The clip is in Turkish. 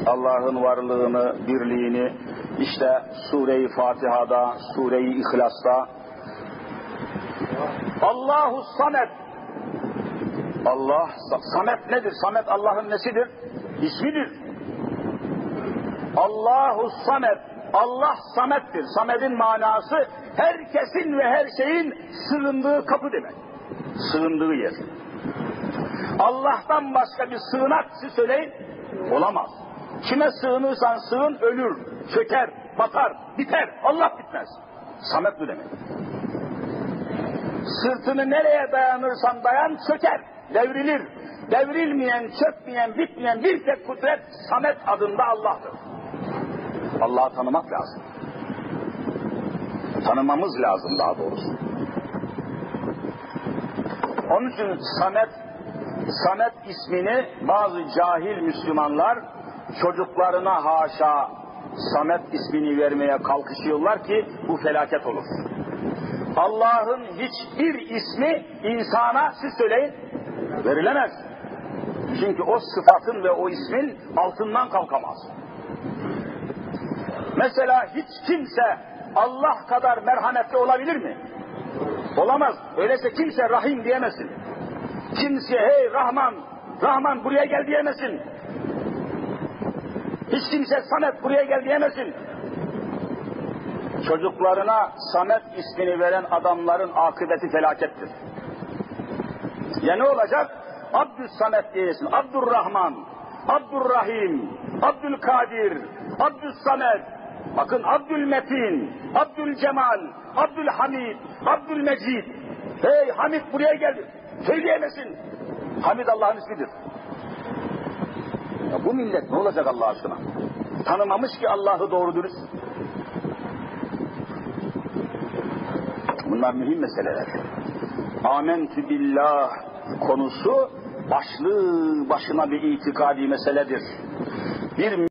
Allah'ın varlığını, birliğini işte Sure-i Fatiha'da, Sure-i İhlas'ta Allahu Samet. Allah, Samet nedir? Samet Allah'ın nesidir? İsmidir. Allahu Samet. Allah Samet'tir. Samet'in manası herkesin ve her şeyin sığındığı kapı demek. Sığındığı yer. Allah'tan başka bir sığınak siz söyleyin, olamaz. Kime sığınırsan sığın ölür, çöker, batar, biter. Allah bitmez. Samet bu demek. Sırtını nereye dayanırsan dayan çöker, devrilir. Devrilmeyen, çökmeyen, bitmeyen bir tek kudret Samet adında Allah'tır. Allah'ı tanımak lazım. Tanımamız lazım daha doğrusu. Onun için Samet ismini bazı cahil Müslümanlar çocuklarına haşa Samet ismini vermeye kalkışıyorlar ki bu felaket olur. Allah'ın hiçbir ismi insana siz söyleyin verilemez. Çünkü o sıfatın ve o ismin altından kalkamaz. Mesela hiç kimse Allah kadar merhametli olabilir mi? Olamaz. Öyleyse kimse Rahim diyemesin. Kimse hey Rahman, Rahman buraya gel diyemesin. Hiç kimse Samet buraya gel diyemesin. Çocuklarına Samet ismini veren adamların akıbeti felakettir. Ya ne olacak? Abdüssamet diyesin, Abdurrahman, Abdurrahim, Abdülkadir, Abdüssamet, bakın Abdülmetin, Abdülcemal, Abdülhamid, Abdülmecid. Hey Hamid buraya geldi. Söyleyemesin. Hamid Allah'ın ismidir. Ya bu millet ne olacak Allah aşkına? Tanımamış ki Allah'ı doğru dürüst. Bunlar mühim meseleler. Amentü billah konusu başlı başına bir itikadi meseledir. Bir